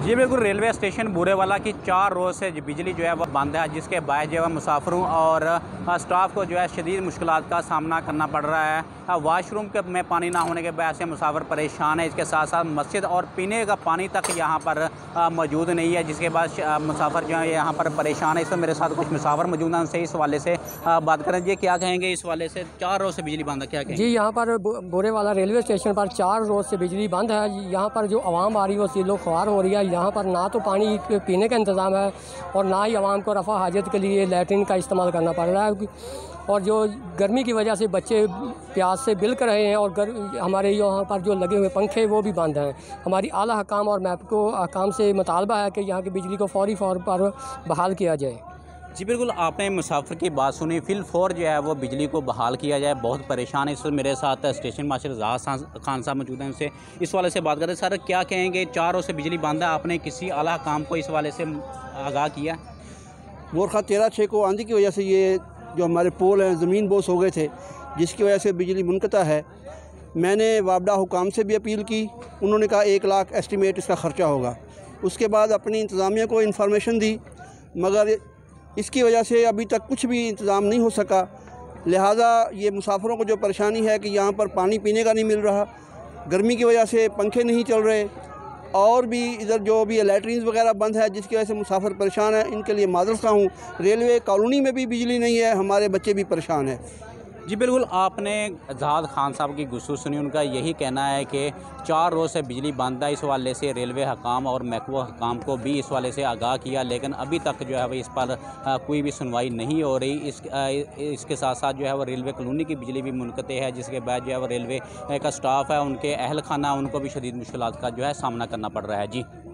जी बिल्कुल, railway station Burewala की 4 रोज़ से बिजली जो है वह बंद है, जिसके बायस जो है मुसाफिरों और स्टाफ को जो है शदीद मुश्किलात का सामना करना पड़ रहा है। वाशरूम के में पानी ना होने के वजह से मुसाफिर परेशान है। इसके साथ साथ मस्जिद और पीने का पानी तक यहाँ पर मौजूद नहीं है, जिसके बाद मुसाफिर जो है यहाँ पर परेशान है। इसमें मेरे साथ कुछ मुसाफिर मौजूद हैं, उनसे इस हवाले से बात करें। जी क्या कहेंगे इस हवाले से? 4 रोज़ से बिजली बंद है, क्या कहेंगे? जी, यहाँ पर बूरेवाला रेलवे स्टेशन पर 4 रोज़ से बिजली बंद है। यहाँ पर जो आवाम आ रही है वो सीलो ख्वार हो रही है। यहाँ पर ना तो पानी पीने का इंतज़ाम है और ना ही आवाम को रफ़ा हाजत के लिए लैट्रिन का इस्तेमाल करना पड़ रहा है। और जो गर्मी की वजह से बच्चे प्यास से बिलक रहे हैं और हमारे यहाँ पर जो लगे हुए पंखे वो भी बंद हैं। हमारी आला हकाम और मैपको हकाम से मुतालबा है कि यहाँ की बिजली को फौरी तौर पर बहाल किया जाए। जी बिल्कुल, आपने मुसाफिर की बात सुनी। फिलफौर जो है वो बिजली को बहाल किया जाए। बहुत परेशान है। इस मेरे साथ स्टेशन मास्टर रज़ा खान साहब मौजूद हैं, उनसे इस वाले से बात करें। सर क्या कहेंगे, 4 रोज़ से बिजली बंद है, आपने किसी आला काम को इस वाले से आगाह किया? मोरखा 13/6 को आंधी की वजह से ये जो हमारे पोल हैं ज़मीन बोस हो गए थे, जिसकी वजह से बिजली मुनक़ता है। मैंने वापडा हुकाम से भी अपील की, उन्होंने कहा 1 लाख एस्टिमेट इसका ख़र्चा होगा। उसके बाद अपनी इंतज़ामिया को इन्फॉर्मेशन दी, मगर इसकी वजह से अभी तक कुछ भी इंतज़ाम नहीं हो सका। लिहाजा ये मुसाफिरों को जो परेशानी है कि यहाँ पर पानी पीने का नहीं मिल रहा, गर्मी की वजह से पंखे नहीं चल रहे, और भी इधर जो भी लैट्रीन्स वगैरह बंद है, जिसकी वजह से मुसाफिर परेशान है। इनके लिए माज़रत ख़्वाह हूँ। रेलवे कॉलोनी में भी बिजली नहीं है, हमारे बच्चे भी परेशान हैं। जी बिल्कुल, आपने जहाद खान साहब की गुस्सू सुनी। उनका यही कहना है कि 4 रोज़ से बिजली बंद है। इस वाले से रेलवे हकाम और महकमा हकाम को भी इस वाले से आगाह किया, लेकिन अभी तक जो है वह इस पर कोई भी सुनवाई नहीं हो रही। इसके साथ साथ जो है वो रेलवे कॉलोनी की बिजली भी मुनक़ते है, जिसके बाद जो है वो रेलवे का स्टाफ है, उनके अहल खाना, उनको भी शदीद मुश्किलात का जो है सामना करना पड़ रहा है। जी।